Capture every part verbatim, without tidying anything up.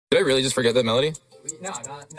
Did I really just forget that melody? No,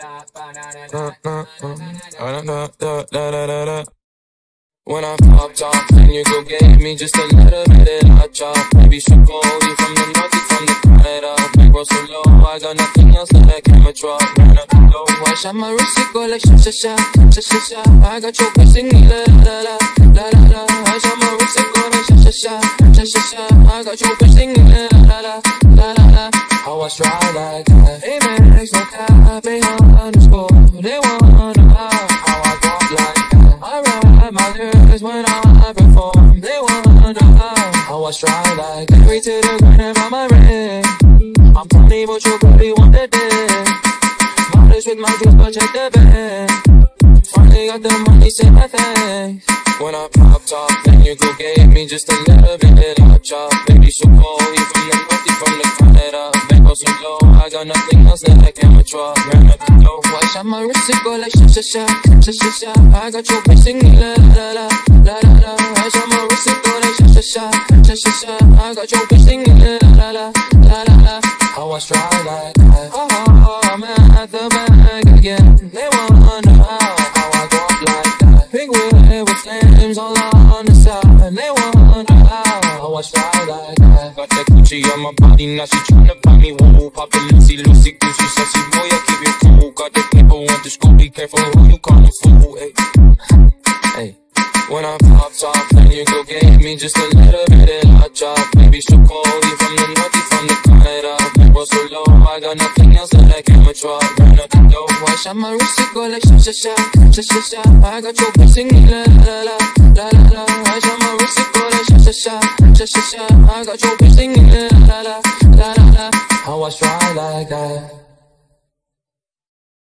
no, When I popped off, then you go gave me just a little bit of hot chop. Baby, so cold, you from the north, you from the Canada. Back roll so low, I got nothing else like that camera drop. Ran up the low, I shot my wrist, it go like sha sha sha, sha sha sha. I got your bitch singing la la la, la la la. I shot my wrist, it go like sha sha sha, sha sha sha. I got your bitch singing la la la, la la la. How I stride like that, hey man, there's no cap, they underscore. They wanna know how I walk like that. I ride my lyrics when I perform. They wanna know how, how I stride like that. Carry to the ground and buy my ring. I'm funny, but you probably want the dick. Modest with my juice, but check the bag. Finally got the money, say my thanks. When I popped off, then you go gave me just a little bit of hot chop. Baby, so cold, you from the north, you from the Canada. Back up so low, I got nothing else that I can withdraw. Ran up the dough, I shot my wrist, it go like sha sha sha, sha sha sha. I got your bitch singing la la la, la la la. I shot my wrist, it go like sha sha sha, sha sha sha. I got your bitch singing la la la, la la la. How I stride like that. Oh, oh, oh, I'm at the bag again. They wanna know how, how I go up like that. Big wheel with flames all on the side. And they wanna know how, how I stride like that. Got that Gucci on my body, now she tryna buy me woo. Pop the Lucy, Lucy, Gucci, sassy boy, I keep you cool. Got the people want the school, be careful who you call a fool, hey. Hey. When I popped off, then you go gave me just a little bit of hot chop. Baby, so cold, you from the north, you from the Canada. Back roll so low, I got nothing else that I can withdraw. Ran up the dough, I shot my wrist, it go like sha sha sha, sha sha sha. I got your bitch singing la la la, la la la. I shot my wrist, it go like sha sha sha, sha sha sha. I got your bitch singing la la la, la la la. How I stride like that.